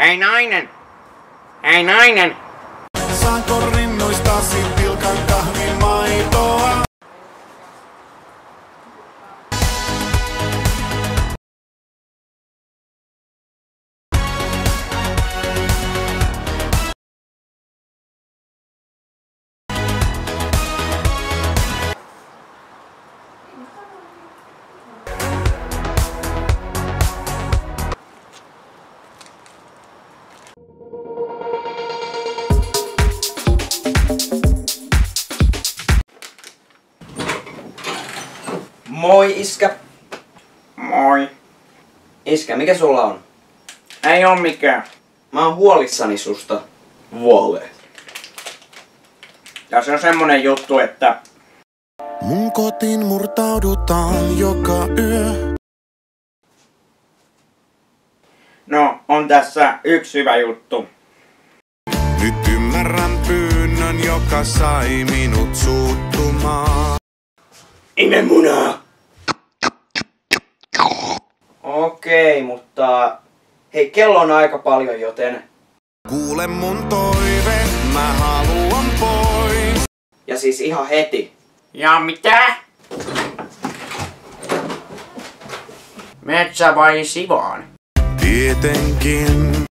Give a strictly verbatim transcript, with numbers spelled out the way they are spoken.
Hei nainen! Hei nainen! Saanko rinnuistasi pilkan kahvin maitoa? Moi iskä. Moi. Iskä, mikä sulla on? Ei oo mikään. Mä oon huolissani susta. Vale. Ja se on semmonen juttu, että Mun kotiin murtaudutaan joka yö. no, on tässä yksi hyvä juttu. Nyt ymmärrän pyynnön, joka sai minut suuttumaan. Ime munaa! Okei, mutta hei, kello on aika paljon, joten... Kuule mun toive, mä haluan pois. Ja siis ihan heti. Ja mitä? Metsä vai Sivaan? Tietenkin